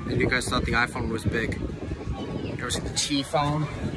Maybe you guys thought the iPhone was big. You ever see the TeaPhone?